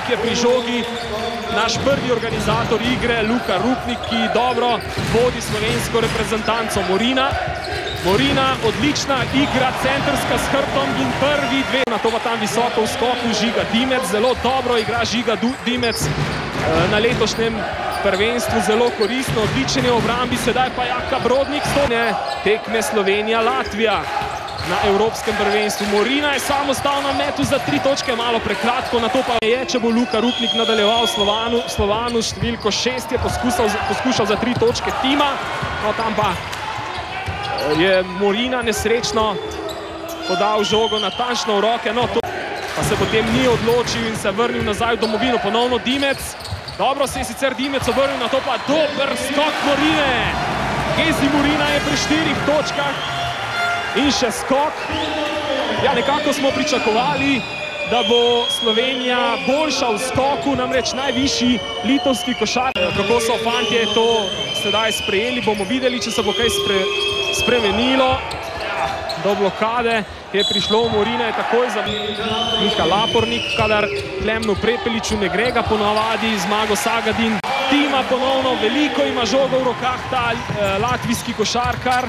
je pri žogi naš prvi organizator igre, Luka Rupnik, ki dobro vodi slovensko reprezentanco. Morina, odlična igra, centrska s hrbtom in prvi dve. Na to pa tam visoko v skoku Žiga Dimec, zelo dobro igra Žiga Dimec na letošnjem prvenstvu, zelo koristno, odličen je v obrambi, sedaj pa Jaka Brodnik, tekme Slovenija-Latvija na evropskem prvenstvu. Morina je samostavno metu za 3 točke, malo prekratko, na to pa je, če bo Luka Rupnik nadaljeval Slovanu, številko 6 je poskušal za 3 točke Tima, no tam pa je Morina nesrečno podal žogo natančno v roke, no to pa se potem ni odločil in se vrnil nazaj v domovino. Ponovno Dimec, dobro se je sicer Dimec obrnil, na to pa dober skok Morine. Gezi Morina je pri 4 točkah in še skok. Ja, nekako smo pričakovali, da bo Slovenija boljša v skoku, namreč najvišji litovski košar. Kako so fantje to sedaj sprejeli, bomo videli, če se bo kaj spremenilo. Do blokade je prišlo, Morina je takoj za Miha Lapornik, kadar Klemnu Prepeliču ne gre ga ponavadi, Zmago Sagadin. Tima ponovno, veliko ima žogo v rokah ta latvijski košarkar.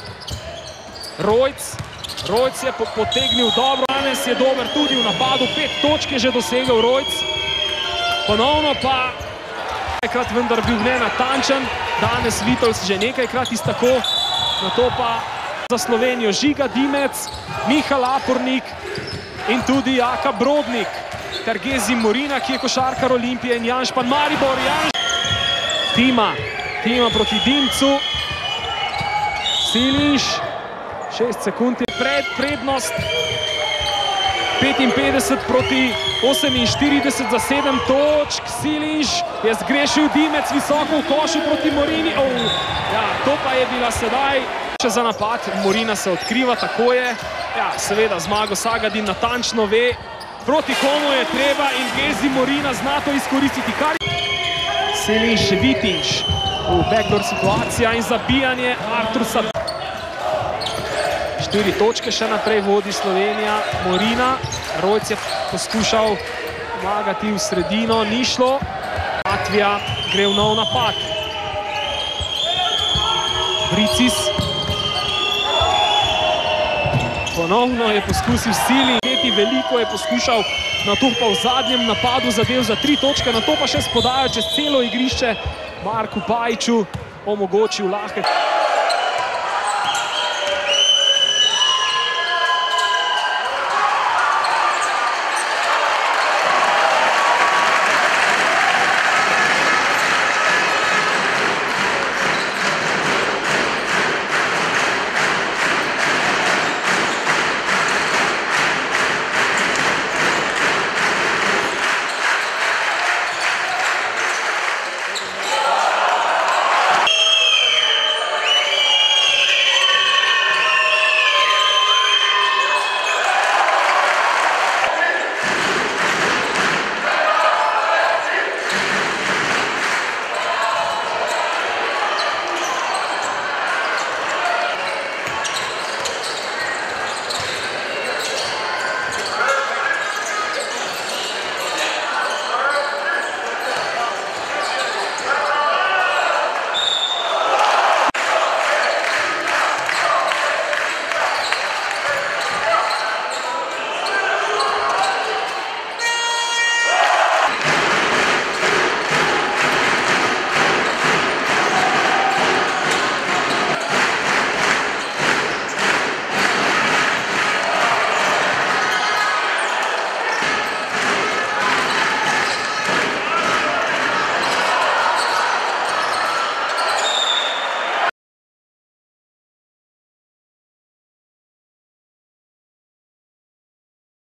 Rojc je potegnil dobro, danes je dober tudi v napadu, 5 točk je že dosegel Rojc. Ponovno pa nekajkrat vendar bil nenatančen, danes Vitols že nekajkrat iztako, na to pa za Slovenijo Žiga Dimec, Miha Lapornik in tudi Jaka Brodnik ter Gezi Morina, ki je košarkar Olimpije, in Jan Špan Maribor. Tima proti Dimcu. Silinš, 6 sekund je prednost. 55 proti 48 za 7 točk. Silinš je zgrešil Dimec visoko v košu proti Morini. Ja, to pa je bila sedaj za napad. Morina se odkriva, tako je. Ja, seveda Zmago Sagadin natančno ve, proti komu je treba, in Gezi Morina zna to izkoristiti. Silinš, Vitinš v backdoor situacija in zabijanje Artursa. 4 točke še naprej vodi Slovenija. Morina, Rojc je poskušal pomagati v sredino, ni šlo. Latvija gre v nov napad. Bricis ponovno je poskusil Sili, veliko je poskušal, na to pa v zadnjem napadu zadev za 3 točke, na to pa še spodajo čez celo igrišče Marku Pajiču, omogočil lahek.